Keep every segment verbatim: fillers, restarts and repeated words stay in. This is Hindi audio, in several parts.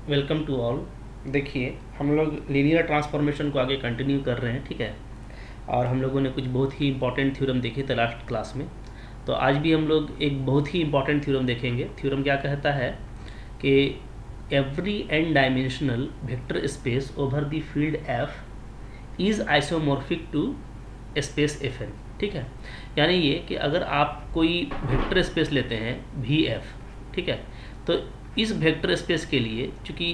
Welcome to all. देखिए, हम लोग लीनियर ट्रांसफॉर्मेशन को आगे कंटिन्यू कर रहे हैं, ठीक है। और हम लोगों ने कुछ बहुत ही इंपॉर्टेंट थ्योरम देखे थे लास्ट क्लास में। तो आज भी हम लोग एक बहुत ही इंपॉर्टेंट थ्योरम देखेंगे। थ्योरम क्या कहता है कि every n dimensional vector space over the field F is isomorphic to space F n, ठीक है। यानी ये कि अगर आप कोई वेक्टर स्पेस लेते हैं वी एफ, ठीक है, तो इस वेक्टर स्पेस के लिए चूँकि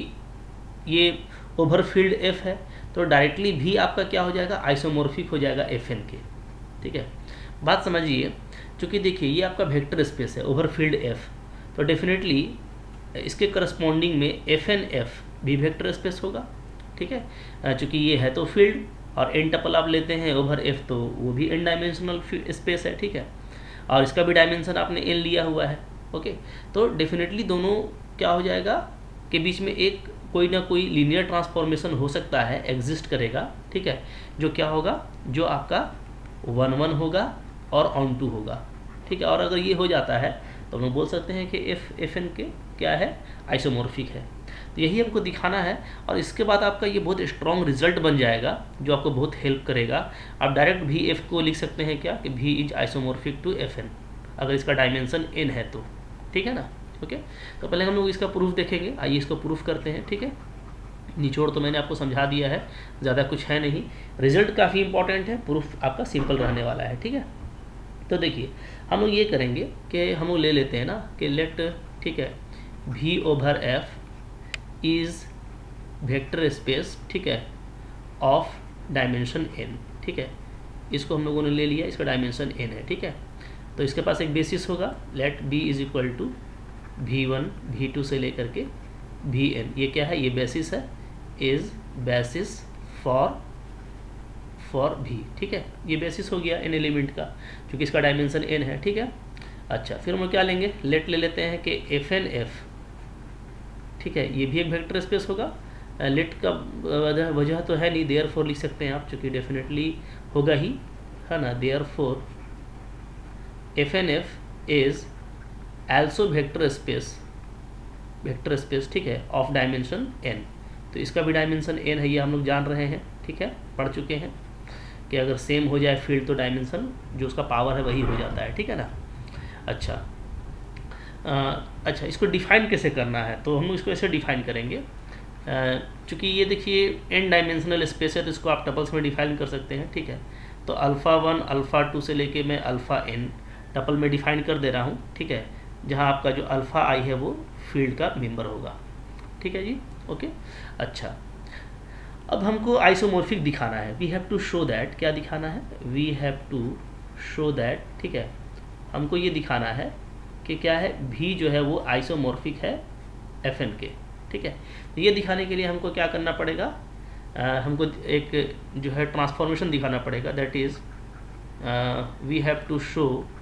ये ओवर फील्ड एफ है तो डायरेक्टली भी आपका क्या हो जाएगा, आइसोमॉर्फिक हो जाएगा एफ एन के, ठीक है। बात समझिए, चूँकि देखिए ये आपका वेक्टर स्पेस है ओवर फील्ड एफ, तो डेफिनेटली इसके करस्पॉन्डिंग में एफ एन एफ भी वेक्टर स्पेस होगा, ठीक है। चूँकि ये है तो फील्ड और एन टपल आप लेते हैं ओवर एफ तो वो भी एन डायमेंशनल स्पेस है, ठीक है। और इसका भी डायमेंशन आपने एन लिया हुआ है, ओके। तो डेफिनेटली दोनों क्या हो जाएगा के बीच में एक कोई ना कोई लीनियर ट्रांसफॉर्मेशन हो सकता है, एग्जिस्ट करेगा, ठीक है। जो क्या होगा, जो आपका वन वन होगा और ऑन टू होगा, ठीक है। और अगर ये हो जाता है तो हम बोल सकते हैं कि एफ एफ एन के क्या है, आइसोमॉर्फिक है। तो यही हमको दिखाना है और इसके बाद आपका ये बहुत स्ट्रॉन्ग रिजल्ट बन जाएगा जो आपको बहुत हेल्प करेगा। आप डायरेक्ट भी एफ को लिख सकते हैं क्या कि V is isomorphic to F n अगर इसका डायमेंशन एन है तो, ठीक है ना, ओके। तो पहले हम लोग इसका प्रूफ देखेंगे। आइए इसको प्रूफ करते हैं, ठीक है। निचोड़ तो मैंने आपको समझा दिया है, ज़्यादा कुछ है नहीं। रिजल्ट काफ़ी इंपॉर्टेंट है, प्रूफ आपका सिंपल रहने वाला है, ठीक है। तो देखिए हम लोग ये करेंगे कि हम लोग ले लेते हैं ना कि लेट, ठीक है, V over F is vector space, ठीक है, ऑफ डायमेंशन एन, ठीक है। इसको हम लोगों ने ले लिया, इसका डायमेंशन एन है, ठीक है। तो इसके पास एक बेसिस होगा, let B is equal to V one V two से लेकर के वी एन। ये क्या है, ये बेसिस है, इज बेसिस फॉर फॉर भी, ठीक है। ये बेसिस हो गया एन एलिमेंट का क्योंकि इसका डायमेंशन एन है, ठीक है। अच्छा, फिर हम क्या लेंगे, लेट ले लेते हैं कि एफ एन एफ, ठीक है, ये भी एक वेक्टर स्पेस होगा। लेट का वजह वजह तो है नहीं, देयर फोर लिख सकते हैं आप, चूँकि डेफिनेटली होगा ही, है ना। Therefore F n F is also vector space, vector space, ठीक है, ऑफ डायमेंशन एन। तो इसका भी डायमेंशन एन है, ये हम लोग जान रहे हैं, ठीक है, पढ़ चुके हैं कि अगर सेम हो जाए फील्ड तो डायमेंशन जो उसका पावर है वही हो जाता है, ठीक है ना। अच्छा आ, अच्छा, इसको डिफाइन कैसे करना है, तो हम इसको ऐसे डिफाइन करेंगे। चूँकि ये देखिए एन डायमेंशनल स्पेस है तो इसको आप टपल्स में डिफाइन कर सकते हैं, ठीक है। तो अल्फ़ा वन अल्फ़ा टू से लेके मैं अल्फ़ा एन टपल में डिफाइन कर दे रहा हूँ, ठीक है, जहाँ आपका जो अल्फ़ा आई है वो फील्ड का मेंबर होगा, ठीक है जी, ओके। अच्छा, अब हमको आइसोमॉर्फिक दिखाना है, we have to show that, क्या दिखाना है, we have to show that, ठीक है। हमको ये दिखाना है कि क्या है, भी जो है वो आइसोमॉर्फिक है एफ एन के, ठीक है। तो ये दिखाने के लिए हमको क्या करना पड़ेगा, आ, हमको एक जो है ट्रांसफॉर्मेशन दिखाना पड़ेगा, that is we have to show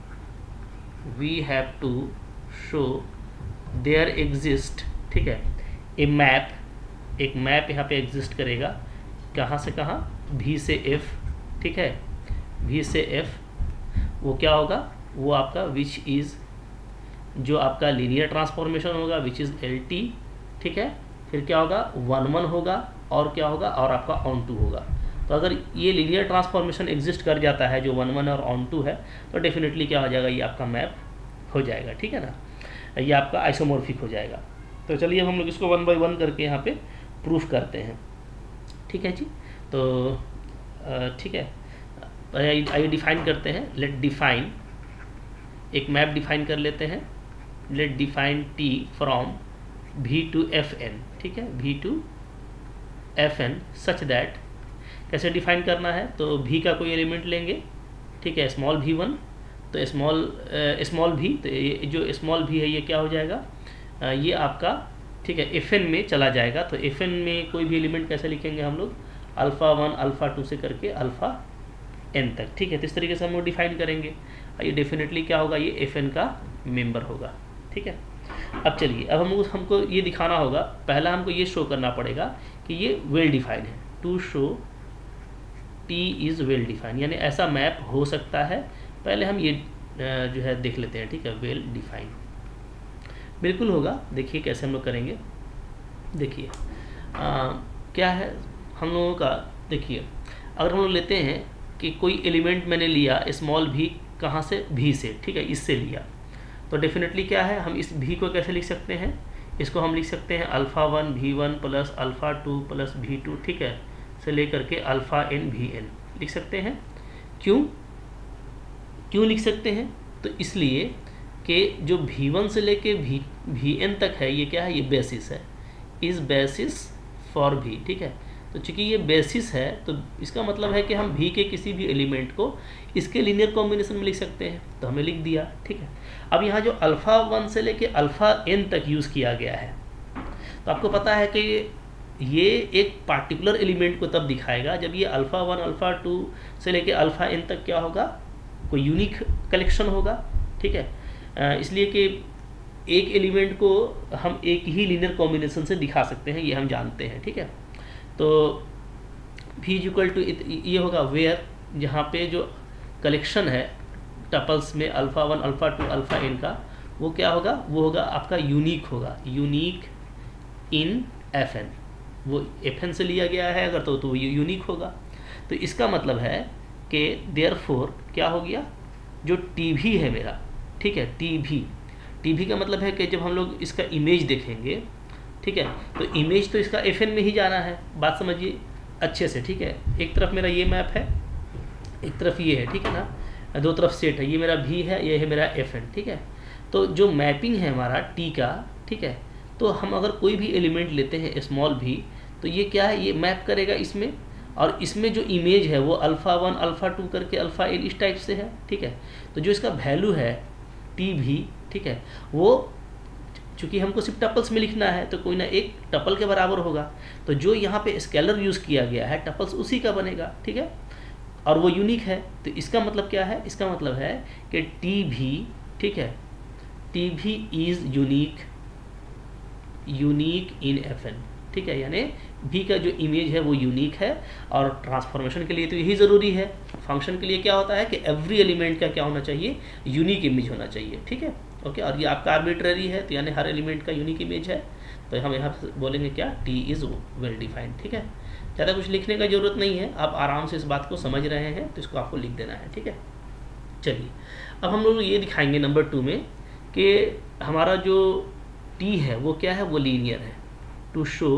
we have to show there exist, ठीक है, ए मैप, एक मैप यहाँ पे एग्जिस्ट करेगा, कहाँ से कहाँ, भी से एफ, ठीक है, भी से एफ। वो क्या होगा, वो आपका विच इज़ जो आपका लीनियर ट्रांसफॉर्मेशन होगा, विच इज़ एल टी, ठीक है। फिर क्या होगा, वन वन होगा और क्या होगा, और आपका ऑन टू होगा। तो अगर ये लीनियर ट्रांसफॉर्मेशन एग्जिस्ट कर जाता है जो वन वन और ऑन टू है तो डेफिनेटली क्या हो जाएगा, ये आपका मैप हो जाएगा, ठीक है ना, ये आपका आइसोमॉर्फिक हो जाएगा। तो चलिए हम लोग इसको वन बाय वन करके यहाँ पे प्रूफ करते हैं, ठीक है जी। तो ठीक है, आइए डिफाइन करते हैं, लेट डिफाइन, एक मैप डिफाइन कर लेते हैं, let define T from V to F n, ठीक है, V to F n such that, कैसे डिफाइन करना है, तो भी का कोई एलिमेंट लेंगे, ठीक है, स्मॉल भी वन, तो स्मॉल स्मॉल भी, तो ये जो स्मॉल भी है ये क्या हो जाएगा, आ, ये आपका, ठीक है, एफ एन में चला जाएगा। तो एफ एन में कोई भी एलिमेंट कैसे लिखेंगे हम लोग, अल्फ़ा वन अल्फ़ा टू से करके अल्फ़ा एन तक, ठीक है। तो इस तरीके से हम लोग डिफाइन करेंगे, ये डेफिनेटली क्या होगा, ये एफ एन का मेंबर होगा, ठीक है। अब चलिए, अब हम हमको ये दिखाना होगा, पहला हमको ये शो करना पड़ेगा कि ये वेल डिफाइन है, to show T is well define, यानी ऐसा मैप हो सकता है। पहले हम ये जो है देख लेते हैं, ठीक है, वेल डिफाइन बिल्कुल होगा। देखिए कैसे हम लोग करेंगे, देखिए क्या है हम लोगों का, देखिए अगर हम लोग लेते हैं कि कोई एलिमेंट मैंने लिया स्मॉल भी, कहाँ से, भी से, ठीक है, इससे लिया, तो डेफिनेटली क्या है, हम इस भी को कैसे लिख सकते हैं, इसको हम लिख सकते हैं alpha one V one plus alpha two plus V two, ठीक है, से लेकर के अल्फ़ा एन भी एन लिख सकते हैं। क्यों क्यों लिख सकते हैं, तो इसलिए कि जो भी वन से लेके भी भी एन तक है, ये क्या है, ये बेसिस है, इस बेसिस फॉर भी, ठीक है। तो चूंकि ये बेसिस है तो इसका मतलब है कि हम भी के किसी भी एलिमेंट को इसके लीनियर कॉम्बिनेशन में लिख सकते हैं, तो हमने लिख दिया, ठीक है। अब यहाँ जो अल्फ़ा वन से लेके अल्फ़ा एन तक यूज़ किया गया है, तो आपको पता है कि ये एक पार्टिकुलर एलिमेंट को तब दिखाएगा जब ये अल्फ़ा वन अल्फ़ा टू से लेके अल्फ़ा एन तक क्या होगा, कोई यूनिक कलेक्शन होगा, ठीक है। इसलिए कि एक एलिमेंट को हम एक ही लीनियर कॉम्बिनेशन से दिखा सकते हैं, ये हम जानते हैं, ठीक है। तो भी इज इक्वल टू ये होगा वेयर, जहाँ पे जो कलेक्शन है टपल्स में alpha one alpha two alpha n का, वो क्या होगा, वो होगा आपका यूनिक होगा, यूनिक इन एफ एन, वो एफ एन से लिया गया है अगर, तो तो ये यूनिक होगा। तो इसका मतलब है कि देयरफॉर क्या हो गया, जो टी भी है मेरा, ठीक है, टी भी टी भी का मतलब है कि जब हम लोग इसका इमेज देखेंगे, ठीक है, तो इमेज तो इसका एफ एन में ही जाना है, बात समझिए अच्छे से, ठीक है। एक तरफ मेरा ये मैप है, एक तरफ ये है, ठीक है ना, दो तरफ सेट है, ये मेरा भी है, ये है मेरा एफ एन, ठीक है। तो जो मैपिंग है हमारा टी का, ठीक है, तो हम अगर कोई भी एलिमेंट लेते हैं स्मॉल भी, तो ये क्या है, ये मैप करेगा इसमें, और इसमें जो इमेज है वो अल्फ़ा वन अल्फ़ा टू करके अल्फ़ा एन इस टाइप से है, ठीक है। तो जो इसका वैल्यू है टी भी, ठीक है, वो चूँकि हमको सिर्फ टपल्स में लिखना है तो कोई ना एक टपल के बराबर होगा, तो जो यहाँ पे स्केलर यूज़ किया गया है टपल्स उसी का बनेगा, ठीक है, और वो यूनिक है। तो इसका मतलब क्या है, इसका मतलब है कि टी भी, ठीक है, T V is unique unique in F n, ठीक है, यानी भी का जो इमेज है वो यूनिक है, और ट्रांसफॉर्मेशन के लिए तो यही ज़रूरी है। फंक्शन के लिए क्या होता है कि एवरी एलिमेंट का क्या होना चाहिए, यूनिक इमेज होना चाहिए, ठीक है, ओके। और ये आपका आर्बिट्ररी है, तो यानी हर एलिमेंट का यूनिक इमेज है, तो हम यहाँ बोलेंगे क्या, टी इज़ वेल डिफाइंड, ठीक है। ज़्यादा कुछ लिखने का ज़रूरत नहीं है, आप आराम से इस बात को समझ रहे हैं, तो इसको आपको लिख देना है, ठीक है। चलिए अब हम लोग ये दिखाएंगे नंबर टू में कि हमारा जो टी है वो क्या है, वो लीनियर है, to show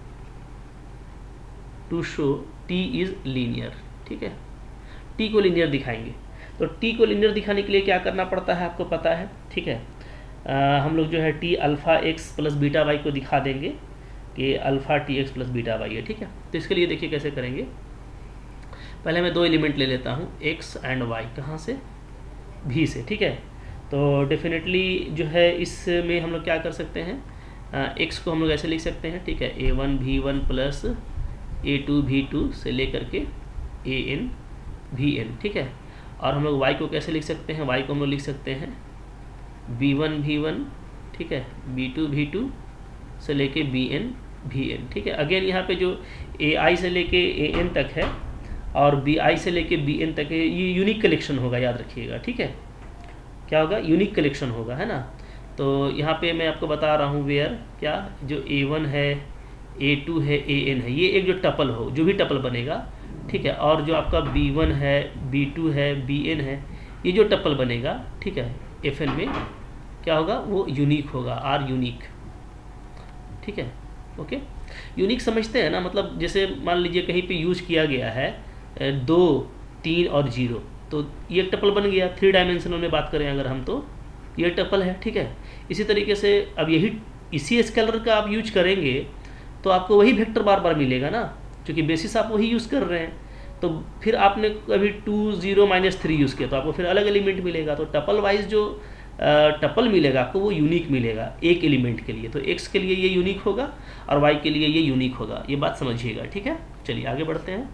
to show T is linear, ठीक है। टी को लीनियर दिखाएंगे, तो टी को लीनियर दिखाने के लिए क्या करना पड़ता है आपको पता है, ठीक है। आ, हम लोग जो है T alpha X plus beta Y को दिखा देंगे कि alpha T X plus beta Y है, ठीक है। तो इसके लिए देखिए कैसे करेंगे, पहले मैं दो एलिमेंट ले लेता हूँ, एक्स एंड वाई, कहाँ से, भी से, ठीक है। तो डेफिनेटली जो है इसमें हम लोग क्या कर सकते हैं, एक्स को हम लोग ऐसे लिख सकते हैं, ठीक है, A one V one plus A two V two से लेकर के ए एन भी एन, ठीक है। और हम लोग वाई को कैसे लिख सकते हैं, वाई को हम लोग लिख सकते हैं बी वन भी वन, ठीक है, बी टू भी टू से लेके बी एन भी एन, ठीक है। अगेन यहाँ पे जो ए आई से लेके ए एन तक है और बी आई से लेके बी एन तक है, ये यूनिक कलेक्शन होगा, याद रखिएगा, ठीक है। क्या होगा, यूनिक कलेक्शन होगा, है ना। तो यहाँ पे मैं आपको बता रहा हूँ वेयर, क्या, जो ए वन है, ए टू है, ए एन है, ये एक जो टपल हो, जो भी टपल बनेगा, ठीक है, और जो आपका बी वन है, बी टू है, बी एन है, ये जो टपल बनेगा, ठीक है, एफ एन में क्या होगा, वो यूनिक होगा, आर यूनिक, ठीक है, ओके। यूनिक समझते हैं ना, मतलब जैसे मान लीजिए कहीं पे यूज किया गया है दो, तीन और जीरो, तो ये टपल बन गया, थ्री डायमेंशनल में बात करें अगर हम, तो ये टपल है, ठीक है। इसी तरीके से अब यही इसी स्केलर का आप यूज करेंगे तो आपको वही वेक्टर बार बार मिलेगा ना, क्योंकि बेसिस आप वही यूज़ कर रहे हैं। तो फिर आपने कभी two zero minus three use किया तो आपको फिर अलग एलिमेंट मिलेगा, तो टपल वाइज जो टपल मिलेगा आपको वो यूनिक मिलेगा एक एलिमेंट के लिए। तो एक्स के लिए ये यूनिक होगा और वाई के लिए ये यूनिक होगा, ये बात समझिएगा, ठीक है। चलिए आगे बढ़ते हैं,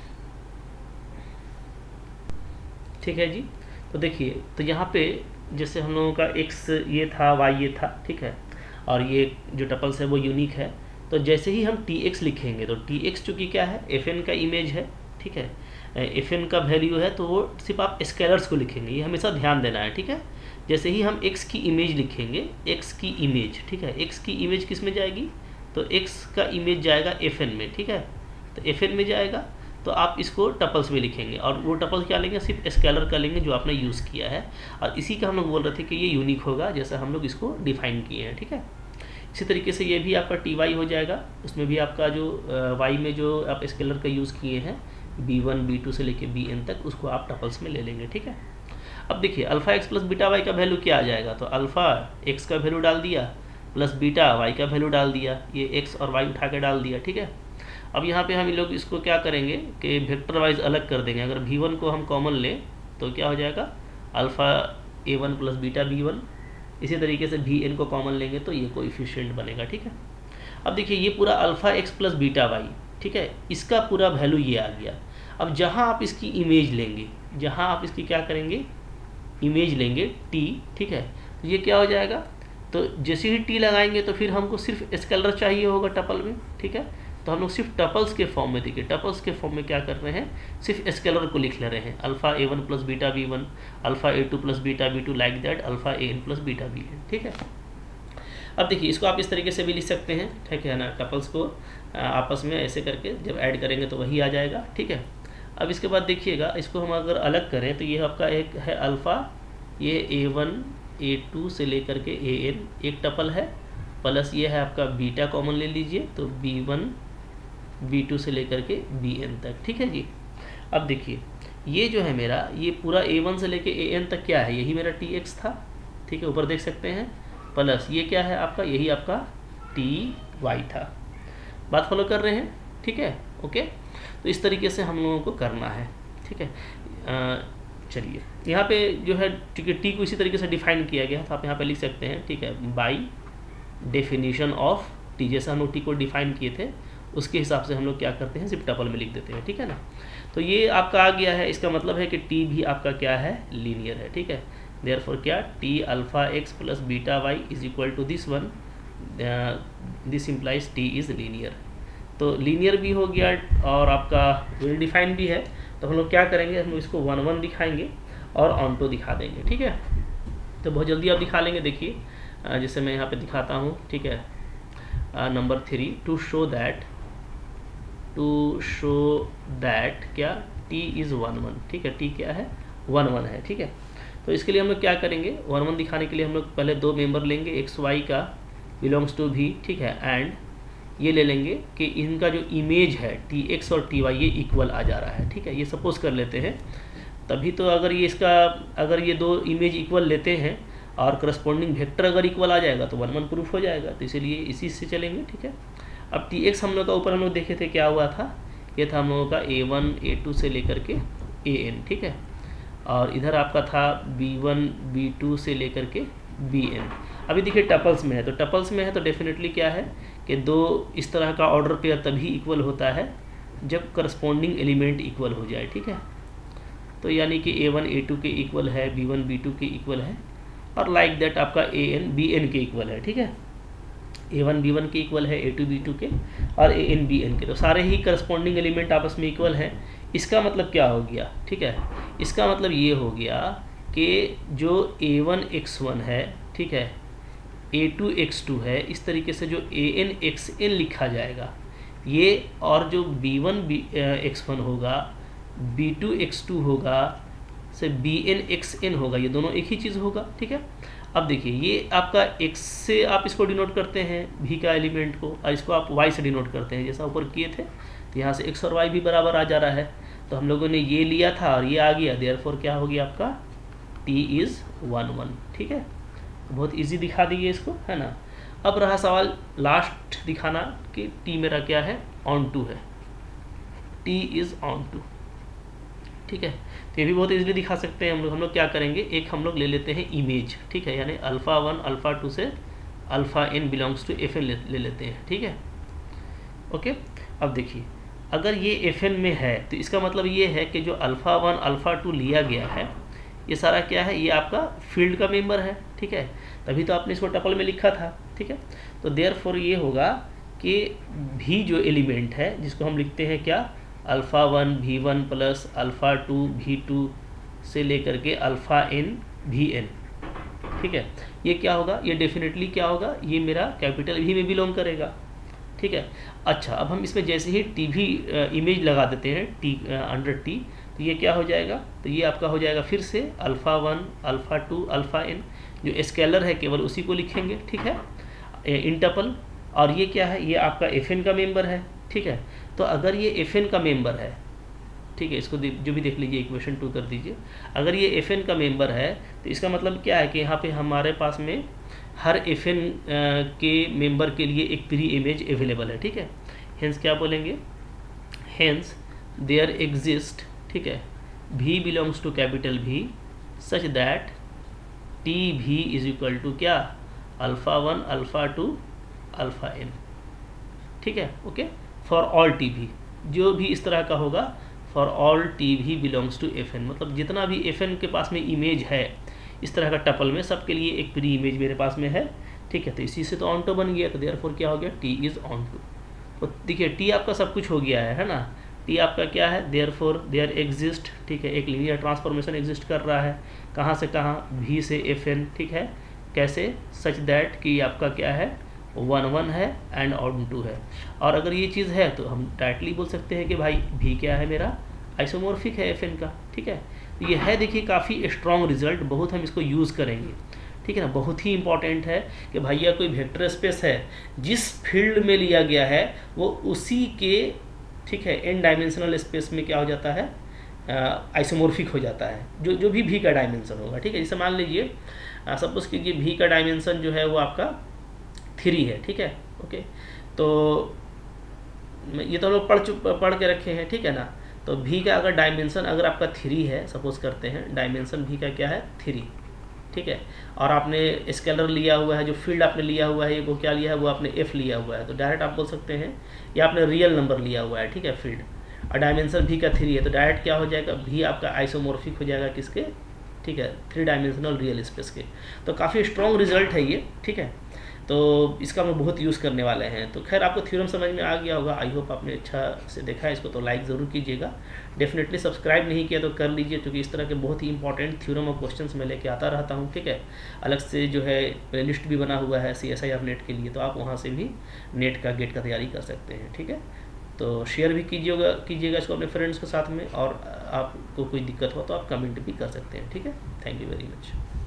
ठीक है जी। तो देखिए, तो यहाँ पे जैसे हम लोगों का एक्स ये था, वाई ये था, ठीक है, और ये जो टपल्स है वो यूनिक है। तो जैसे ही हम टी एक्स लिखेंगे, तो टी एक्स चूँकि क्या है, एफ एन का इमेज है, ठीक है, एफ एन का वैल्यू है, तो वो सिर्फ आप स्केलर्स को लिखेंगे, ये हमेशा ध्यान देना है, ठीक है। जैसे ही हम एक्स की इमेज लिखेंगे, एक्स की इमेज, ठीक है, एक्स की इमेज किस में जाएगी, तो एक्स का इमेज जाएगा एफ एन में, ठीक है। तो एफ एन में जाएगा तो आप इसको टपल्स में लिखेंगे, और वो टपल्स क्या लेंगे, सिर्फ स्केलर का लेंगे जो आपने यूज़ किया है, और इसी का हम लोग बोल रहे थे कि ये यूनिक होगा, जैसा हम लोग इसको डिफाइन किए हैं, ठीक है। इसी तरीके से ये भी आपका टी वाई हो जाएगा, उसमें भी आपका जो वाई में जो आप स्केलर का यूज़ किए हैं बी वन बी टू से लेके बी एन तक, उसको आप टपल्स में ले लेंगे, ठीक है। अब देखिए alpha X plus beta Y का वैल्यू क्या आ जाएगा, तो अल्फ़ा एक्स का वैल्यू डाल दिया प्लस बीटा वाई का वैल्यू डाल दिया, ये एक्स और वाई उठा के डाल दिया, ठीक है। अब यहाँ पे हम लोग इसको क्या करेंगे कि वेक्टर वाइज अलग कर देंगे। अगर वी वन को हम कॉमन लें तो क्या हो जाएगा, alpha A one plus beta B one. इसी तरीके से वी एन को कॉमन लेंगे तो ये कोएफिशिएंट बनेगा, ठीक है। अब देखिए ये पूरा alpha X plus beta Y, ठीक है, इसका पूरा वैल्यू ये आ गया। अब जहाँ आप इसकी इमेज लेंगे, जहाँ आप इसकी क्या करेंगे, इमेज लेंगे टी, ठीक है, तो ये क्या हो जाएगा, तो जैसे ही टी लगाएंगे तो फिर हमको सिर्फ स्केलर चाहिए होगा टपल में, ठीक है। तो हम लोग सिर्फ टपल्स के फॉर्म में, देखिए टपल्स के फॉर्म में क्या कर रहे हैं, सिर्फ स्केलर को लिख ले रहे हैं, alpha A one plus beta B one, alpha A two plus beta B two, like that alpha A n plus beta B n, ठीक है। अब देखिए इसको आप इस तरीके से भी लिख सकते हैं, ठीक है ना, टपल्स को आपस में ऐसे करके जब ऐड करेंगे तो वही आ जाएगा, ठीक है। अब इसके बाद देखिएगा इसको हम अगर अलग करें तो ये आपका एक है अल्फ़ा, ये ए वन ए टू से लेकर के ए एन एक टपल है, प्लस ये है आपका बीटा कॉमन ले लीजिए तो बी वन बी टू से लेकर के बी एन तक, ठीक है जी। अब देखिए ये जो है मेरा, ये पूरा ए वन से लेके ए एन तक क्या है, यही मेरा टी एक्स था, ठीक है, ऊपर देख सकते हैं, प्लस ये क्या है आपका, यही आपका टी वाई था। बात फॉलो कर रहे हैं, ठीक है, ओके। तो इस तरीके से हम लोगों को करना है, ठीक है। चलिए यहाँ पे जो है, ठीक है, टी को इसी तरीके से डिफाइन किया गया, तो आप यहाँ पे लिख सकते हैं, ठीक है, बाई डेफिनेशन ऑफ टी, जैसे हम लोग टी को डिफाइन किए थे उसके हिसाब से हम लोग क्या करते हैं, सिर्फ टपल में लिख देते हैं, ठीक है ना। तो ये आपका आ गया है, इसका मतलब है कि टी भी आपका क्या है, लीनियर है, ठीक है। देयरफॉर क्या, T alpha X plus beta Y is equal to this one, this implies T is linear. तो लीनियर भी हो गया और आपका वेल डिफाइन भी है। तो हम लोग क्या करेंगे, हम लोग इसको वन वन दिखाएंगे और ऑन टू दिखा देंगे, ठीक है। तो बहुत जल्दी आप दिखा लेंगे, देखिए जैसे मैं यहाँ पे दिखाता हूँ, ठीक है। Number three, to show that to show that क्या, टी इज़ वन वन, ठीक है, टी क्या है, वन वन है, ठीक है। तो इसके लिए हम लोग क्या करेंगे, वन वन दिखाने के लिए हम लोग पहले दो मेंबर लेंगे, एक्स वाई का बिलोंग्स टू भी, ठीक है, एंड ये ले लेंगे कि इनका जो इमेज है टी एक्स और टी वाई ये इक्वल आ जा रहा है, ठीक है। ये सपोज कर लेते हैं, तभी तो अगर ये इसका अगर ये दो इमेज इक्वल लेते हैं और करस्पॉन्डिंग वेक्टर अगर इक्वल आ जाएगा तो वन वन प्रूफ हो जाएगा, तो इसीलिए इसी से चलेंगे, ठीक है। अब टी एक्स हम लोग का ऊपर हम लोग देखे थे क्या हुआ था, ये था हम लोगों का ए वन ए टू से लेकर के ए एन, ठीक है, और इधर आपका था बी वन बी टू से लेकर के बी एन। अभी देखिए टपल्स में है, तो टपल्स में है तो डेफिनेटली क्या है कि दो इस तरह का ऑर्डर पेयर तभी इक्वल होता है जब करस्पॉन्डिंग एलिमेंट इक्वल हो जाए, ठीक है। तो यानी कि ए वन ए टू के इक्वल है, बी वन बी टू के इक्वल है, और लाइक दैट आपका ए एन बी एन के इक्वल है, ठीक है। ए वन बी वन के इक्वल है, ए टू बी टू के, और ए एन बी एन के, तो सारे ही करस्पॉन्डिंग एलिमेंट आपस में इक्वल हैं। इसका मतलब क्या हो गया, ठीक है, इसका मतलब ये हो गया कि जो ए वन एक्स वन है, ठीक है, ए टू एक्स टू है, इस तरीके से जो ए एन एक्स एन लिखा जाएगा ये, और जो B one B X one होगा, बी टू एक्स टू होगा, से बी एन एक्स एन होगा, ये दोनों एक ही चीज़ होगा, ठीक है। अब देखिए ये आपका x से आप इसको डिनोट करते हैं v का एलिमेंट को, और इसको आप y से डिनोट करते हैं जैसा ऊपर किए थे, तो यहाँ से x और y भी बराबर आ जा रहा है। तो हम लोगों ने ये लिया था और ये आ गया, देयरफॉर क्या हो गया आपका t इज़ वन वन, ठीक है। बहुत इजी दिखा दिए इसको, है ना। अब रहा सवाल लास्ट दिखाना कि t मेरा क्या है, ऑन टू है, t इज़ ऑन टू, ठीक है। तो ये भी बहुत इजीली दिखा सकते हैं हम लोग। हम लोग क्या करेंगे, एक हम लोग ले लेते हैं इमेज, ठीक है, यानी अल्फ़ा वन अल्फ़ा टू से alpha n belongs to F n ले, ले लेते हैं, ठीक है, ओके। अब देखिए अगर ये एफ एन में है तो इसका मतलब ये है कि जो अल्फ़ा वन अल्फ़ा टू लिया गया है ये सारा क्या है, ये आपका फील्ड का मेंबर है, ठीक है, तभी तो आपने इसको टपल में लिखा था, ठीक है। तो देयरफॉर ये होगा कि भी जो एलिमेंट है जिसको हम लिखते हैं क्या, alpha one V one plus alpha two V two से लेकर के अल्फ़ा एन वी एन, ठीक है, ये क्या होगा, ये डेफिनेटली क्या होगा, ये मेरा कैपिटल वी में बिलोंग करेगा, ठीक है। अच्छा, अब हम इसमें जैसे ही टी भी इमेज लगा देते हैं टी अंडर टी, तो ये क्या हो जाएगा, तो ये आपका हो जाएगा फिर से alpha one alpha two alpha n, जो स्केलर है केवल उसी को लिखेंगे, ठीक है, इंटरपल। और ये क्या है, ये आपका एफ एन का मेंबर है, ठीक है। तो अगर ये एफ एन का मेंबर है, ठीक है, इसको जो भी देख लीजिए, इक्वेशन टू कर दीजिए। अगर ये एफ एन का मेंबर है तो इसका मतलब क्या है कि यहाँ पे हमारे पास में हर एफ एन के मेंबर के लिए एक प्री इमेज अवेलेबल है, ठीक है। हेंस क्या बोलेंगे, हेंस देयर एग्जिस्ट, ठीक है, v belongs to capital V such that T V is equal to क्या, alpha one alpha two alpha n, ठीक है, ओके, फॉर ऑल टी भी, जो भी इस तरह का होगा, for all T V belongs to F n, मतलब जितना भी एफ एन के पास में इमेज है इस तरह का टपल में, सबके लिए एक प्री इमेज मेरे पास में है, ठीक है। तो इसी से तो ऑन टू बन गया, तो देयरफॉर क्या हो गया, टी इज़ ऑन टू। तो देखिए टी आपका सब कुछ हो गया है है ना, टी आपका क्या है, देयरफॉर देयर एग्जिस्ट, ठीक है, एक लीनियर ट्रांसफॉर्मेशन एग्जिस्ट कर रहा है, कहाँ से कहाँ, भी से एफ एन, ठीक है, कैसे, सच दैट कि आपका क्या है, वन वन है एंड ऑन टू है। और अगर ये चीज़ है तो हम डायरेक्टली बोल सकते हैं कि भाई भी क्या है, मेरा आइसोमॉर्फिक है एफ एन का, ठीक है। तो ये है, देखिए काफ़ी स्ट्रॉन्ग रिजल्ट, बहुत हम इसको यूज़ करेंगे, ठीक है ना। बहुत ही इंपॉर्टेंट है कि भैया कोई वेक्टर स्पेस है, जिस फील्ड में लिया गया है वो उसी के, ठीक है, एन डायमेंशनल स्पेस में क्या हो जाता है, आइसोमॉर्फिक हो जाता है, जो जो भी भी का डायमेंशन होगा, ठीक है। जैसे मान लीजिए सपोज कीजिए भी का डायमेंशन जो है वो आपका थ्री है, ठीक है, ओके। तो ये तो हम लोग पढ़ चुप पढ़ के रखे हैं, ठीक है ना। तो भी का अगर डायमेंशन अगर आपका थ्री है, सपोज करते हैं डायमेंशन भी का क्या है, थ्री, ठीक है, और आपने स्केलर लिया हुआ है, जो फील्ड आपने लिया हुआ है वो क्या लिया है, वो आपने एफ लिया हुआ है, तो डायरेक्ट आप बोल सकते हैं या आपने रियल नंबर लिया हुआ है, ठीक है, फील्ड, और डायमेंशन भी का थ्री है, तो डायरेक्ट क्या हो जाएगा, भी आपका आइसोमॉर्फिक हो जाएगा किसके, ठीक है, थ्री डायमेंशनल रियल स्पेस के। तो काफ़ी स्ट्रॉन्ग रिजल्ट है ये, ठीक है। तो इसका हम बहुत यूज़ करने वाले हैं। तो खैर आपको थ्योरम समझ में आ गया होगा, आई होप आपने अच्छा से देखा है इसको, तो लाइक ज़रूर कीजिएगा। डेफिनेटली सब्सक्राइब नहीं किया तो कर लीजिए, क्योंकि इस तरह के बहुत ही इंपॉर्टेंट थ्योरम और क्वेश्चंस मैं लेके आता रहता हूँ, ठीक है। अलग से जो है प्ले लिस्ट भी बना हुआ है C S I R NET के लिए, तो आप वहाँ से भी नेट का गेट का तैयारी कर सकते हैं, ठीक है। तो शेयर भी कीजिएगा कीजिएगा इसको अपने फ्रेंड्स के साथ में, और आपको कोई दिक्कत हो तो आप कमेंट भी कर सकते हैं, ठीक है। Thank you very much.